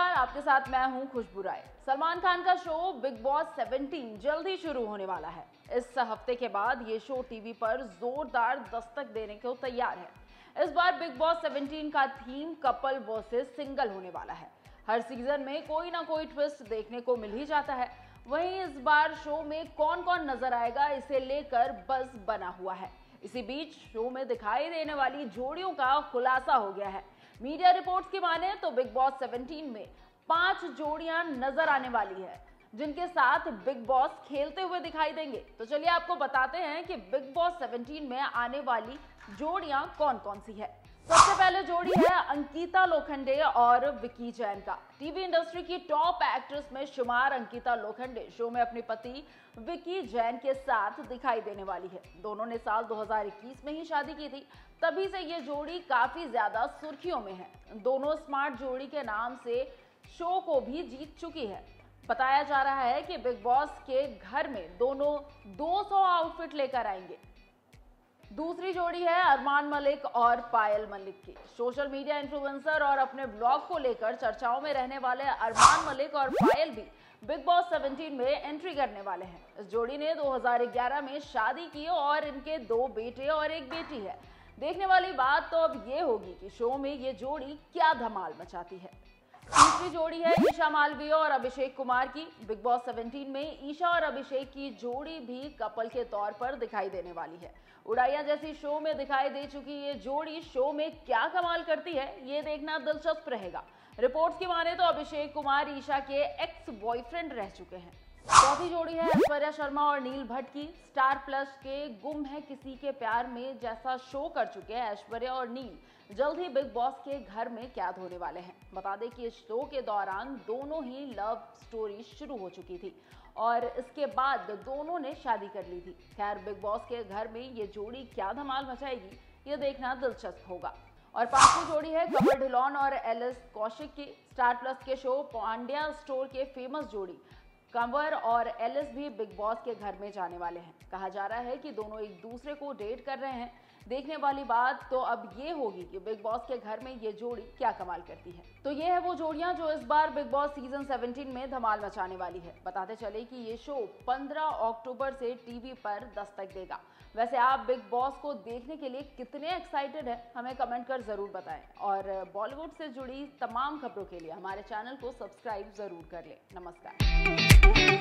नमस्कार, आपके साथ मैं हूं खुशबू राय। सलमान खान का शो बिग बॉस 17 जल्द ही शुरू होने वाला है। इस हफ्ते के बाद ये शो टीवी पर जोरदार दस्तक देने को तैयार है। इस बार बिग बॉस 17 का थीम कपल वर्सेस सिंगल होने वाला है। हर सीजन में कोई ना कोई ट्विस्ट देखने को मिल ही जाता है। वहीं इस बार शो में कौन कौन नजर आएगा, इसे लेकर बज़ बना हुआ है। इसी बीच शो में दिखाई देने वाली जोड़ियों का खुलासा हो गया है। मीडिया रिपोर्ट्स की माने तो बिग बॉस 17 में 5 जोड़ियां नजर आने वाली है, जिनके साथ बिग बॉस खेलते हुए दिखाई देंगे। तो चलिए आपको बताते हैं कि बिग बॉस 17 में आने वाली जोड़ियां कौन कौन सी है। सबसे पहले जोड़ी है अंकिता लोखंडे और विकी जैन का। टीवी इंडस्ट्री की टॉप एक्ट्रेस में शुमार अंकिता लोखंडे शो में अपने पति विकी जैन के साथ दिखाई देने वाली है। दोनों ने साल 2021 में ही शादी की थी, तभी से ये जोड़ी काफी ज्यादा सुर्खियों में है। दोनों स्मार्ट जोड़ी के नाम से शो को भी जीत चुकी है। बताया जा रहा है कि बिग बॉस के घर में दोनों 200 आउटफिट लेकर आएंगे। दूसरी जोड़ी है अरमान मलिक और पायल मलिक की। सोशल मीडिया इन्फ्लुएंसर और अपने ब्लॉग को लेकर चर्चाओं में रहने वाले अरमान मलिक और पायल भी बिग बॉस 17 में एंट्री करने वाले हैं। इस जोड़ी ने 2011 में शादी की और इनके 2 बेटे और 1 बेटी है। देखने वाली बात तो अब ये होगी कि शो में ये जोड़ी क्या धमाल मचाती है। तीसरी जोड़ी है ईशा मालवीय और अभिषेक कुमार की। बिग बॉस 17 में ईशा और अभिषेक की जोड़ी भी कपल के तौर पर दिखाई देने वाली है। उड़ाइयां जैसी शो में दिखाई दे चुकी ये जोड़ी शो में क्या कमाल करती है, ये देखना दिलचस्प रहेगा। रिपोर्ट्स की माने तो अभिषेक कुमार ईशा के एक्स बॉयफ्रेंड रह चुके हैं। चौथी जोड़ी है ऐश्वर्या शर्मा और नील भट्ट की। स्टार प्लस के गुम है किसी के प्यार में जैसा शो कर चुके हैं ऐश्वर्या और नील जल्द ही बिग बॉस के घर में कैद होने वाले हैं। बता दें कि इस शो के दौरान दोनों ही लव स्टोरी शुरू हो चुकी थी और इसके बाद दोनों ने शादी कर ली थी। खैर, बिग बॉस के घर में ये जोड़ी क्या धमाल मचाएगी, ये देखना दिलचस्प होगा। और पांचवी जोड़ी है कमल ढिल्लोन और एलिस कौशिक की। स्टार प्लस के शो पांड्या स्टोर के फेमस जोड़ी कंवर और एलिस भी बिग बॉस के घर में जाने वाले हैं। कहा जा रहा है कि दोनों एक दूसरे को डेट कर रहे हैं। देखने वाली बात तो अब ये होगी कि बिग बॉस के घर में ये जोड़ी क्या कमाल करती है। तो ये है वो जोड़ियां जो इस बार बिग बॉस सीजन 17 में धमाल मचाने वाली है। बताते चले कि ये शो 15 अक्टूबर से टीवी पर दस्तक देगा। वैसे आप बिग बॉस को देखने के लिए कितने एक्साइटेड हैं, हमें कमेंट कर जरूर बताएं। और बॉलीवुड से जुड़ी तमाम खबरों के लिए हमारे चैनल को सब्सक्राइब जरूर कर लें। नमस्कार।